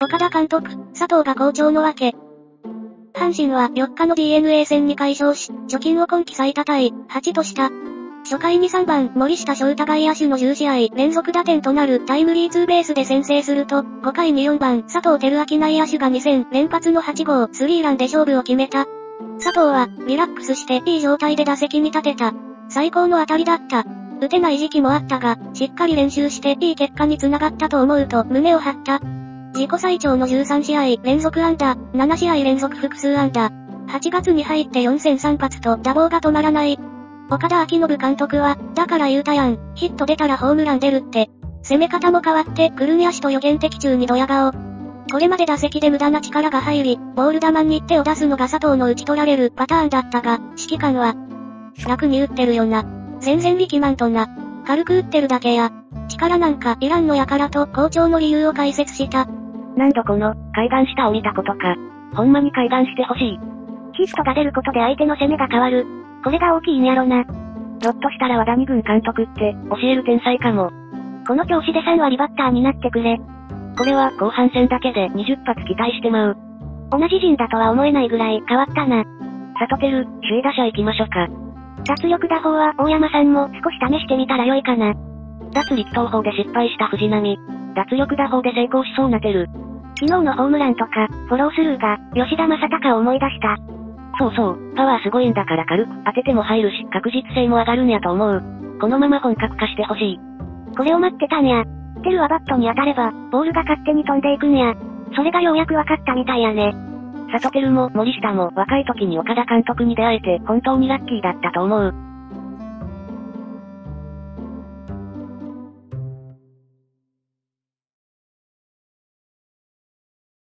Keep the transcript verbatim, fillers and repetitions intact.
岡田監督、佐藤が好調のわけ。阪神はよっかの ディーエヌエー 戦に快勝し、貯金を今季最多タイ、はちとした。初回にさんばん、森下翔太外野手のじゅうしあい連続打点となるタイムリーツーベースで先制すると、ごかいによんばん、佐藤輝明内野手がに戦連発のはち号スリーランで勝負を決めた。佐藤は、リラックスしていい状態で打席に立てた。最高の当たりだった。打てない時期もあったが、しっかり練習していい結果につながったと思うと胸を張った。自己最長のじゅうさんしあい連続安打、ななしあい連続複数安打。はちがつに入ってよん戦さん発と打棒が止まらない。岡田彰信監督は、だから言うたやん、ヒット出たらホームラン出るって。攻め方も変わって、くるみ足と予言的中にドヤ顔。これまで打席で無駄な力が入り、ボール球に手を出すのが佐藤の打ち取られるパターンだったが、指揮官は、楽に打ってるよな。全然力まんとな。軽く打ってるだけや。力なんかいらんのやからと好調の理由を解説した。 何度この、階段下を見たことか。ほんまに階段してほしい。ヒットが出ることで相手の攻めが変わる。これが大きいんやろな。ひょっとしたら和田二軍監督って、教える天才かも。この調子でさんわりバッターになってくれ。これは後半戦だけでにじゅっ発期待してまう。同じ陣だとは思えないぐらい変わったな。佐藤輝、首位打者行きましょうか。脱力打法は大山さんも少し試してみたらよいかな。脱力投法で失敗した藤波。脱力打法で成功しそうなてる。昨日のホームランとか、フォロースルーが、吉田正尚を思い出した。そうそう、パワーすごいんだから軽く当てても入るし、確実性も上がるんやと思う。このまま本格化してほしい。これを待ってたんや。テルはバットに当たれば、ボールが勝手に飛んでいくんや。それがようやく分かったみたいやね。佐藤輝も森下も若い時に岡田監督に出会えて本当にラッキーだったと思う。